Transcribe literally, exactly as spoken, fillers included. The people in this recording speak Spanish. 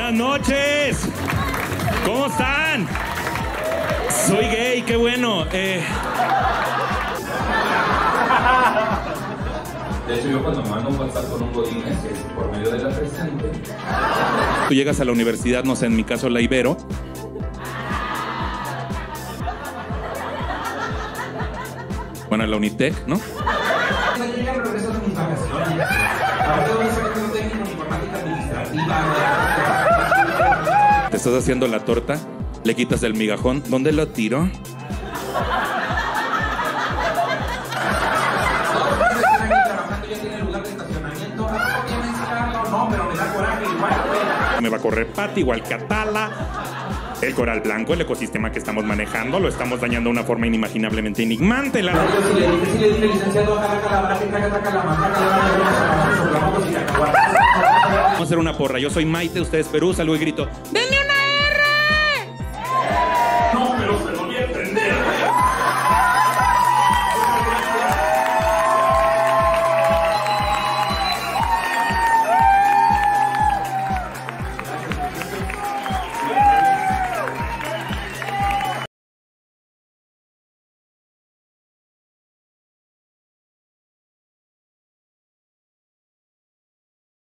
buenas noches. ¿Cómo están? Soy gay, qué bueno. Eh... De hecho, yo cuando me mando un WhatsApp con un godín es por medio de la presente. Tú llegas a la universidad, no sé, en mi caso la Ibero. Bueno, a la Unitec, ¿no? Yo ya regreso a mis vacaciones. Ahora voy a sacar un técnico en informática administrativa. Te estás haciendo la torta, le quitas el migajón. ¿Dónde lo tiro? Me va a correr Pati, igual que Atala. El coral blanco, el ecosistema que estamos manejando, lo estamos dañando de una forma inimaginablemente enigmante. La... Yo sí le dije, sí le dije, licenciado, Vamos a hacer una porra. Yo soy Maite, ustedes Perú, salgo y grito. ¡Denle